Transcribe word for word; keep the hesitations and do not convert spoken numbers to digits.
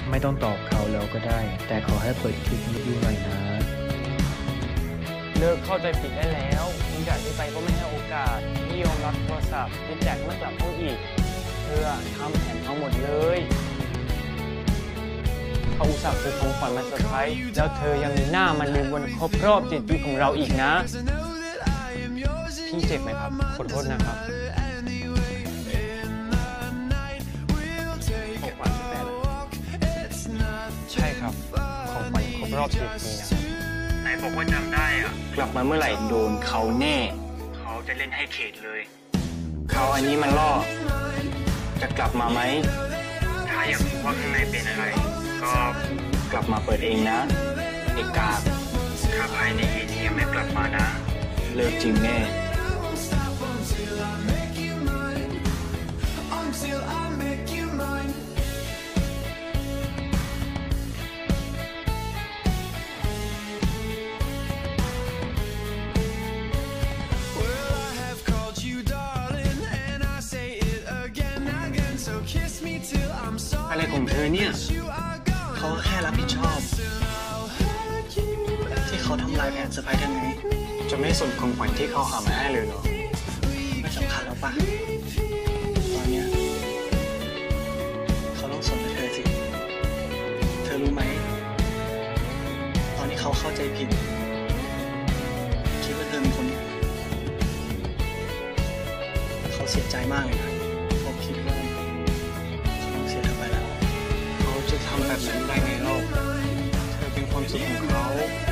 ไม่ต้องตอบเขาแล้วก็ได้ แต่ขอให้เปิดคลิปนี้ดูหน่อยนะเลิกเข้าใจผิดได้แล้วมึงอยากที่ไปก็ไม่ให้โอกาสไม่ยอมรับโทรศัพท์ที่แจ็คไม่กลับห้องอีกเธอทำแผนทั้งหมดเลยเขาอุตส่าห์ซื้อของขวัญมาเซอร์ไพรส์แล้วเธอยังมีหน้ามันลืมวันครบรอบเจ็ดปีของเราอีกนะพี่เจ็บไหมครับขอโทษนะครับของขวัญแฟนใช่ครับของขวัญครบรอบเจ็ดปีนะไหนบอกว่าจำได้อะกลับมาเมื่อไหร่โดนเขาแน่เขาจะเล่นให้เขตเลยเขาอันนี้มันล่อจะกลับมาไหมถ้าอยากรู้ว่าข้างในเป็นอะไรก็กลับมาเปิดเองนะเอกกาถ้าภายในเย็นนี้ยังไม่กลับมานะเลิกจริงแน่อะไรของเธอเนี่ยเขาแค่รับผิดชอบที่เขาทำลายแผนเซอร์ไพรส์ทั้งนี้จะไม่สนของขวัญที่เขาหามาให้เลยเหรอไม่สำคัญแล้วป่ะตอนเนี้ยเขาต้องสนเธอสิเธอรู้ไหมตอนที่เขาเข้าใจผิดคิดว่าเธอเป็นคนเขาเสียใจมากเลยนะเขาคิดว่าเขาต้องเสียเธอไปแล้วเขาจะทำแบบนั้นได้ไงเล่าเธอเป็นความสุขของเขา